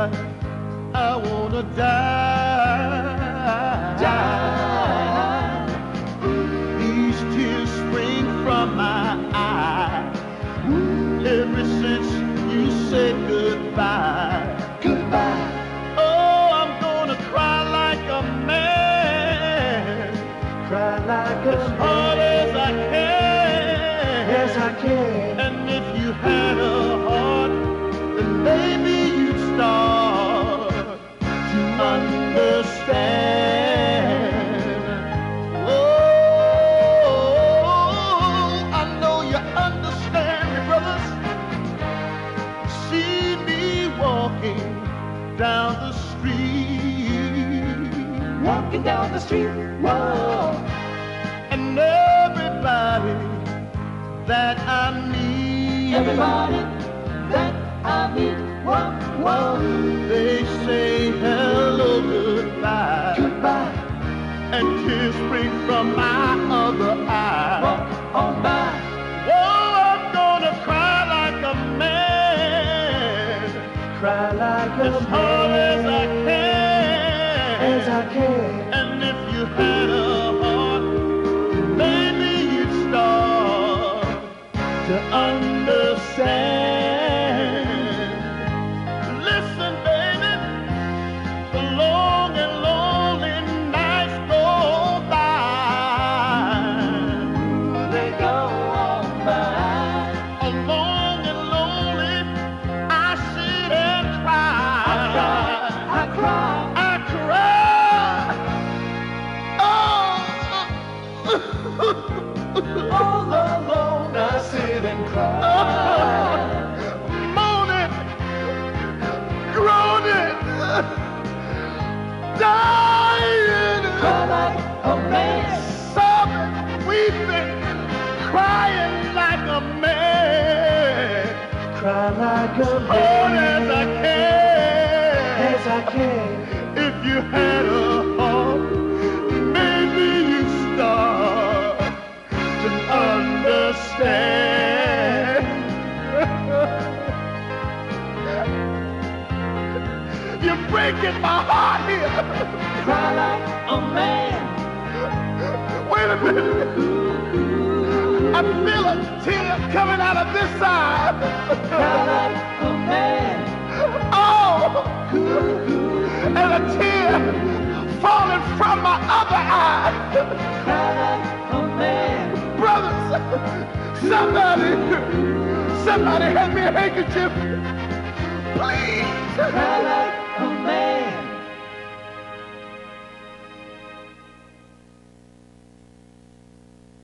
I wanna die. These tears spring from my eyes ever since you said goodbye. Goodbye. Oh, I'm gonna cry like a man, Cry like as a hard as I can. Yes, I can. And if you had a heart, then maybe you'd start to understand. Oh, I know you understand me, brothers. See me walking down the street, Walking down the street. Whoa. and everybody that I meet, Everybody that I meet. Whoa, whoa. they say hello, goodbye, Goodbye. and tears spring from my other eye. Walk on by. Oh, I'm gonna cry like a man, Cry like a as hard as I can. As I can. And if you had a heart, maybe you'd start to understand. Listen, baby, the long and lonely nights go by. They go on by. Alone and lonely, I sit and cry. I cry. I cry. Oh. All alone I sit and cry. Moaning, groaning, dying, Cry like a man. sobbing, weeping, crying like a man, Cry like a hard as I man. can. As I can. If you had a heart, maybe you'd start to understand. You're breaking my heart here. Cry like a man. Wait a minute. I feel a tear coming out of this side. Cry like a man. Oh, and a tear falling from my other eye. Cry like a man. Brothers, somebody hand me a handkerchief, please. Cry like a man.